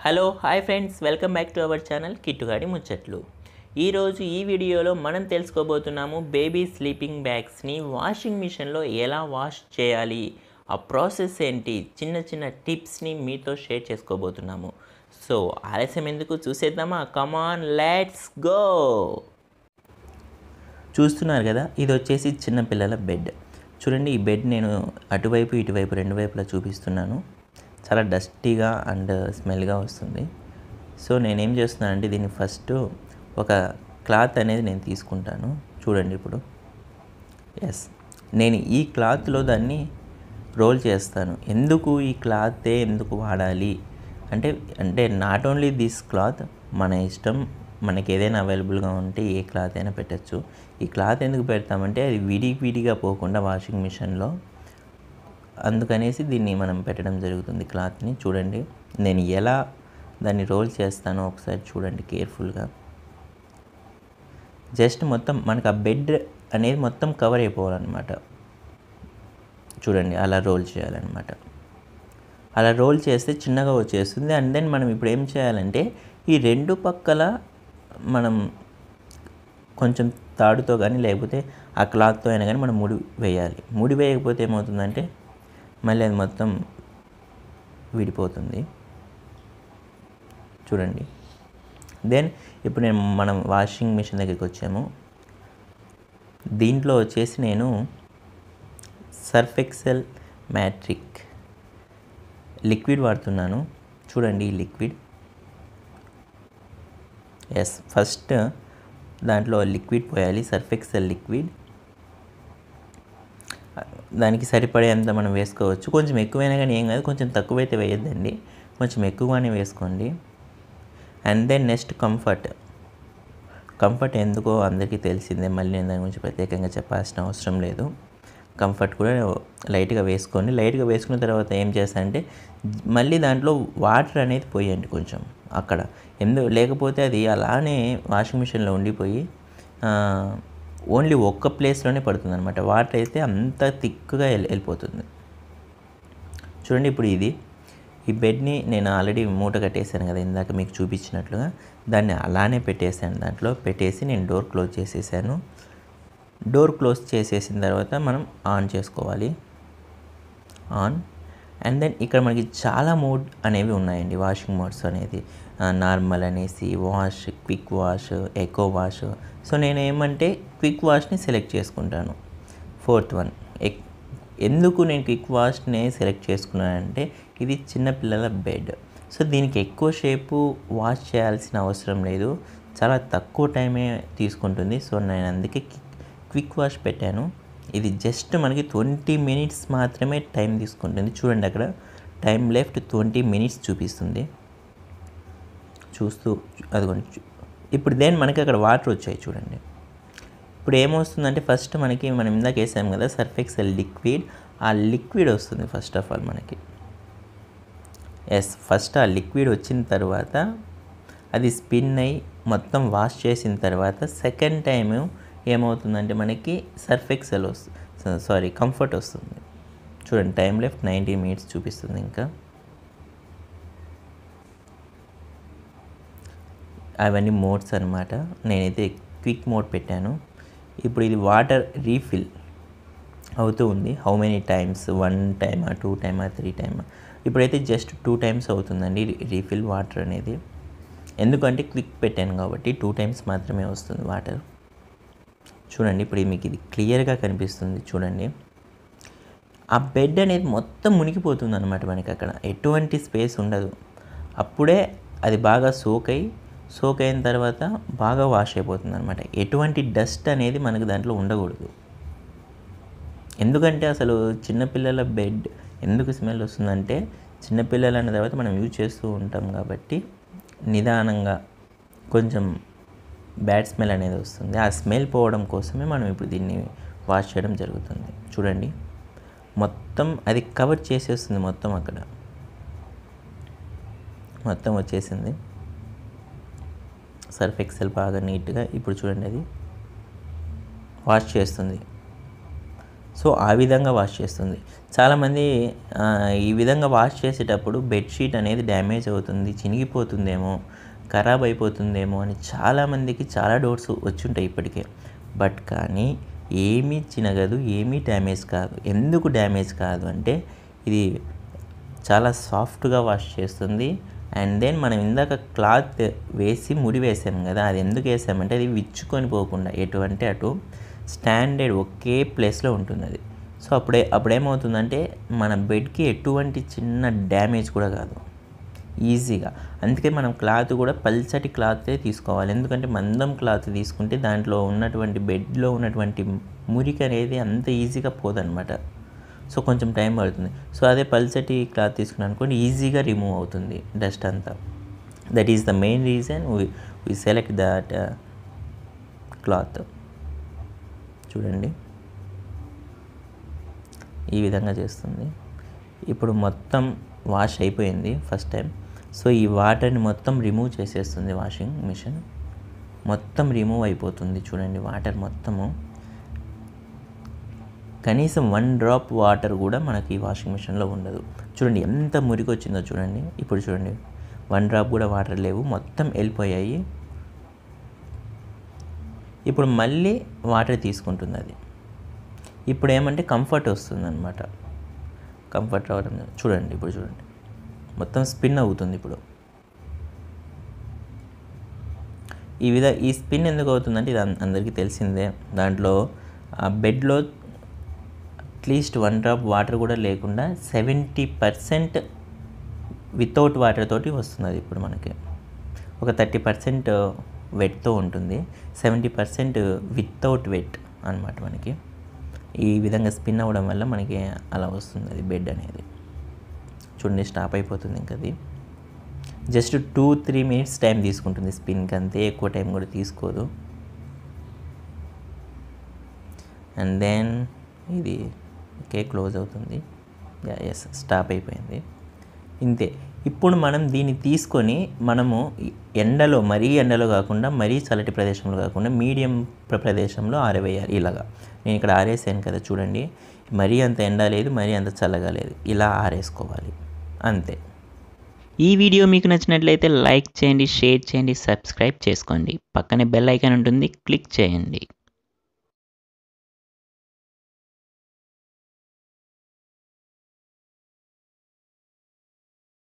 Hello hi friends, welcome back to our channel Kittugadi Muchatlu. ఈరోజు ఈ వీడియోలో మనం తెలుసుకోబోతున్నాము బేబీ స్లీపింగ్ బ్యాగ్స్ని వాషింగ్ మిషన్లో ఎలా వాష్ చేయాలి, ఆ ప్రాసెస్ ఏంటి, చిన్న చిన్న టిప్స్ని మీతో షేర్ చేసుకోబోతున్నాము. సో ఆలస్యం ఎందుకు, చూసేద్దామా? Come on, let's go. చూస్తున్నారు కదా, ఇది వచ్చేసి చిన్నపిల్లల బెడ్. చూడండి, ఈ బెడ్ నేను అటువైపు ఇటువైపు రెండు వైపులా చూపిస్తున్నాను. చాలా డస్టీగా అండ్ స్మెల్గా వస్తుంది. సో నేనేం చేస్తున్నానంటే దీన్ని ఫస్ట్ ఒక క్లాత్ అనేది నేను తీసుకుంటాను. చూడండి ఇప్పుడు, నేను ఈ క్లాత్లో దాన్ని రోల్ చేస్తాను. ఎందుకు ఈ క్లాతే ఎందుకు వాడాలి అంటే నాట్ ఓన్లీ దిస్ క్లాత్, మన ఇష్టం, మనకి ఏదైనా అవైలబుల్గా ఉంటే ఏ క్లాత్ అయినా పెట్టచ్చు. ఈ క్లాత్ ఎందుకు పెడతామంటే అది విడిగా పోకుండా వాషింగ్ మిషన్లో, అందుకనేసి దీన్ని మనం పెట్టడం జరుగుతుంది క్లాత్ని. చూడండి నేను ఎలా దాన్ని రోల్ చేస్తానో ఒకసారి చూడండి కేర్ఫుల్గా. జస్ట్ మొత్తం మనకు ఆ బెడ్ అనేది మొత్తం కవర్ అయిపోవాలన్నమాట. చూడండి, అలా రోల్ చేయాలన్నమాట. అలా రోల్ చేస్తే చిన్నగా వచ్చేస్తుంది. అండ్ దెన్ మనం ఇప్పుడు ఏం చేయాలంటే ఈ రెండు పక్కల మనం కొంచెం తాడుతో కానీ లేకపోతే ఆ క్లాత్తో అయినా కానీ మనం ముడి వేయాలి. ముడి వేయకపోతే ఏమవుతుందంటే మళ్ళీ అది మొత్తం విడిపోతుంది. చూడండి. దెన్ ఇప్పుడు మనం వాషింగ్ మిషన్ దగ్గరికి వచ్చాము. దీంట్లో వచ్చేసి నేను సర్ఫ్ ఎక్సెల్ మ్యాట్రిక్ లిక్విడ్ వాడుతున్నాను. చూడండి ఈ లిక్విడ్. ఫస్ట్ దాంట్లో లిక్విడ్ పోయాలి, సర్ఫ్ ఎక్సెల్ లిక్విడ్. దానికి సరిపడేంత మనం వేసుకోవచ్చు. కొంచెం ఎక్కువైనా కానీ ఏం కాదు, కొంచెం తక్కువైతే వేయొద్దండి, కొంచెం ఎక్కువగానే వేసుకోండి. అండ్ దెన్ నెక్స్ట్ కంఫర్ట్ ఎందుకో అందరికీ తెలిసిందే, మళ్ళీ నేను దాని గురించి ప్రత్యేకంగా చెప్పాల్సిన అవసరం లేదు. కంఫర్ట్ కూడా లైట్గా వేసుకోండి. లైట్గా వేసుకున్న తర్వాత ఏం చేస్తానంటే మళ్ళీ దాంట్లో వాటర్ అనేది పోయండి కొంచెం అక్కడ. లేకపోతే అది అలానే వాషింగ్ మిషన్లో ఉండిపోయి ఓన్లీ ఒక్క ప్లేస్లోనే పడుతుంది అనమాట. వాటర్ అయితే అంత థిక్గా వెళ్ళిపోతుంది. చూడండి ఇప్పుడు ఈ బెడ్ని నేను ఆల్రెడీ మూట కట్టేశాను కదా ఇందాక మీకు చూపించినట్లుగా. దాన్ని అలానే పెట్టేశాను. దాంట్లో పెట్టేసి నేను డోర్ క్లోజ్ చేసేసాను. డోర్ క్లోజ్ చేసేసిన తర్వాత మనం ఆన్ చేసుకోవాలి. అండ్ దెన్ ఇక్కడ మనకి చాలా మోడ్ అనేవి ఉన్నాయండి, వాషింగ్ మోడ్స్ అనేది. నార్మల్ అనేసి, wash, quick wash, eco wash. So నేను ఏమంటే క్విక్ వాష్ని సెలెక్ట్ చేసుకుంటాను, 4th వన్. ఎందుకు నేను క్విక్ వాష్ని సెలెక్ట్ చేసుకున్నానంటే ఇది చిన్నపిల్లల బెడ్. సో దీనికి ఎక్కువ సేపు వాష్ చేయాల్సిన అవసరం లేదు, చాలా తక్కువ టైమే తీసుకుంటుంది. సో నేను అందుకే క్విక్ వాష్ పెట్టాను. ఇది జస్ట్ మనకి 20 minutes మాత్రమే టైం తీసుకుంటుంది. చూడండి అక్కడ టైం లెఫ్ట్ 20 minutes చూపిస్తుంది. అదిగోండి. ఇప్పుడు మనకి అక్కడ వాటర్ వచ్చాయి చూడండి. ఇప్పుడు ఏమొస్తుందంటే ఫస్ట్ మనం ఇందాక వేసాం కదా సర్ఫ్ ఎక్సెల్ లిక్విడ్, ఆ లిక్విడ్ వస్తుంది ఫస్ట్ ఆఫ్ ఆల్ మనకి. ఫస్ట్ ఆ లిక్విడ్ వచ్చిన తర్వాత అది స్పిన్ అయ్యి మొత్తం వాష్ చేసిన తర్వాత సెకండ్ టైం ఏమవుతుందంటే మనకి సర్ఫ్ ఎక్సెల్ కంఫర్ట్ వస్తుంది. చూడండి టైం లెఫ్ట్ 90 minutes చూపిస్తుంది. ఇంకా అవన్నీ మోడ్స్ అనమాట. నేనైతే క్విక్ మోడ్ పెట్టాను. ఇప్పుడు ఇది వాటర్ రీఫిల్ అవుతూ ఉంది. How many times, 1 time, 2 time, 3 time. ఇప్పుడైతే జస్ట్ 2 times అవుతుందండి రీఫిల్ వాటర్ అనేది. ఎందుకంటే క్విక్ పెట్టాను కాబట్టి 2 times మాత్రమే వస్తుంది వాటర్. చూడండి ఇప్పుడు మీకు ఇది క్లియర్గా కనిపిస్తుంది. చూడండి ఆ బెడ్ అనేది మొత్తం మునిగిపోతుంది అనమాట. మనకి అక్కడ ఎటువంటి స్పేస్ ఉండదు. అప్పుడే అది బాగా సోక్ అయిన తర్వాత బాగా వాష్ అయిపోతుంది అనమాట. ఎటువంటి డస్ట్ అనేది మనకు దాంట్లో ఉండకూడదు. ఎందుకంటే అసలు చిన్నపిల్లల బెడ్ ఎందుకు స్మెల్ వస్తుందంటే చిన్నపిల్లలు అన్న తర్వాత మనం యూజ్ చేస్తూ ఉంటాం కాబట్టి నిదానంగా కొంచెం బ్యాడ్ స్మెల్ అనేది వస్తుంది. ఆ స్మెల్ పోవడం కోసమే మనం ఇప్పుడు దీన్ని వాష్ చేయడం జరుగుతుంది. చూడండి మొత్తం అది కవర్ చేసేస్తుంది, మొత్తం అక్కడ మొత్తం వచ్చేసింది సర్ఫ్ ఎక్సెల్ బాగా నీట్గా. ఇప్పుడు చూడండి అది వాష్ చేస్తుంది. సో ఆ విధంగా వాష్ చేస్తుంది. చాలామంది ఈ విధంగా వాష్ చేసేటప్పుడు బెడ్షీట్ అనేది డ్యామేజ్ అవుతుంది, చినిగిపోతుందేమో, ఖరాబ్ అయిపోతుందేమో అని చాలామందికి చాలా డౌట్స్ వచ్చుంటాయి ఇప్పటికే. బట్ కానీ ఏమీ చినగదు, ఏమీ డ్యామేజ్ కాదు. ఎందుకు డ్యామేజ్ కాదు అంటే ఇది చాలా సాఫ్ట్గా వాష్ చేస్తుంది. అండ్ దెన్ మనం ఇందాక క్లాత్ వేసి ముడి వేసాం కదా, అది ఎందుకు వేసామంటే అది విచ్చుకొని పోకుండా ఎటువంటి అటు స్టాండర్డ్ ఒకే ప్లేస్లో ఉంటుంది అది. సో అప్పుడేమవుతుందంటే మన బెడ్కి ఎటువంటి చిన్న డ్యామేజ్ కూడా కాదు ఈజీగా. అందుకే మనం క్లాత్ కూడా పల్చటి క్లాతే తీసుకోవాలి. ఎందుకంటే మందం క్లాత్ తీసుకుంటే దాంట్లో ఉన్నటువంటి బెడ్లో ఉన్నటువంటి మురికి అనేది అంత ఈజీగా పోదన్నమాట. సో కొంచెం టైం పడుతుంది. సో అదే పల్చటి క్లాత్ తీసుకున్నాను అనుకోండి, ఈజీగా రిమూవ్ అవుతుంది డస్ట్ అంతా. That is the main reason we select that cloth. చూడండి ఈ విధంగా చేస్తుంది. ఇప్పుడు మొత్తం వాష్ అయిపోయింది ఫస్ట్ టైం. సో ఈ వాటర్ని మొత్తం రిమూవ్ చేసేస్తుంది వాషింగ్ మిషన్. మొత్తం రిమూవ్ అయిపోతుంది. చూడండి వాటర్ మొత్తము, కనీసం 1 డ్రాప్ వాటర్ కూడా మనకి వాషింగ్ మిషన్లో ఉండదు. చూడండి ఎంత మురికి వచ్చిందో చూడండి. ఇప్పుడు చూడండి 1 డ్రాప్ కూడా వాటర్ లేవు, మొత్తం వెళ్ళిపోయాయి. ఇప్పుడు మళ్ళీ వాటర్ తీసుకుంటుంది అది. ఇప్పుడు ఏమంటే కంఫర్ట్ వస్తుంది అనమాట. కంఫర్ట్ రావడం చూడండి. ఇప్పుడు చూడండి మొత్తం స్పిన్ అవుతుంది. ఇప్పుడు ఈ స్పిన్ ఎందుకు అవుతుందంటే ఇది అందరికీ తెలిసిందే. దాంట్లో బెడ్లో అట్లీస్ట్ 1 డ్రాప్ వాటర్ కూడా లేకుండా 70% వితౌట్ వాటర్ తోటి వస్తుంది అది. ఇప్పుడు మనకి ఒక 30% వెట్తో ఉంటుంది, 70% వితౌట్ వెట్ అనమాట మనకి. ఈ విధంగా స్పిన్ అవ్వడం వల్ల మనకి అలా వస్తుంది అది బెడ్ అనేది. చూడండి స్టాప్ అయిపోతుంది. ఇంకా అది జస్ట్ 2-3 మినిట్స్ టైం తీసుకుంటుంది స్పిన్కి, అంతే, ఎక్కువ టైం కూడా తీసుకోదు. అండ్ దెన్ ఇది ఓకే క్లోజ్ అవుతుంది. ఎస్ స్టాప్ అయిపోయింది. ఇంతే. ఇప్పుడు మనం దీన్ని తీసుకొని మనము ఎండలో, మరీ ఎండలో కాకుండా, మరీ చల్లటి ప్రదేశంలో కాకుండా మీడియం ప్రదేశంలో ఆరవేయాలి. ఇలాగా నేను ఇక్కడ ఆరేసాను కదా చూడండి. మరీ అంత ఎండ లేదు, మరీ అంత చల్లగా లేదు, ఇలా ఆరేసుకోవాలి అంతే. ఈ వీడియో మీకు నచ్చినట్లయితే లైక్ చేయండి, షేర్ చేయండి, సబ్స్క్రైబ్ చేసుకోండి. పక్కనే బెల్ ఐకాన్ ఉంటుంది, క్లిక్ చేయండి.